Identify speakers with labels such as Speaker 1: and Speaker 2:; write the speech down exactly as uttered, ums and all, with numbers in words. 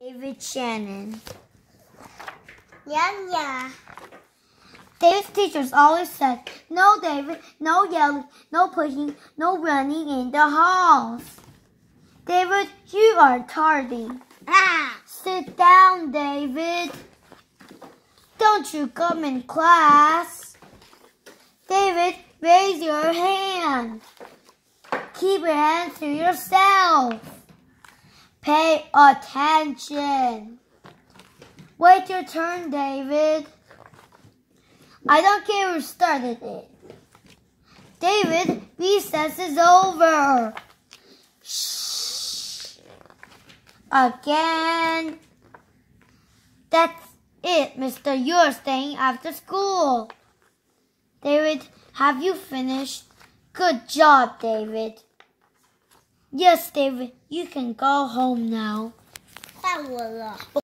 Speaker 1: David Shannon.
Speaker 2: Yeah, yeah.
Speaker 1: David's teachers always said, "No, David, no yelling, no pushing, no running in the halls." David, you are tardy.
Speaker 2: Ah.
Speaker 1: Sit down, David. Don't you come in class. David, raise your hand. Keep your hands to yourself. Pay attention. Wait your turn, David. I don't care who started it. David, recess is over. Shh. Again. That's it, mister. You're staying after school. David, have you finished? Good job, David. Yes, David, you can go home now.
Speaker 2: 换我了。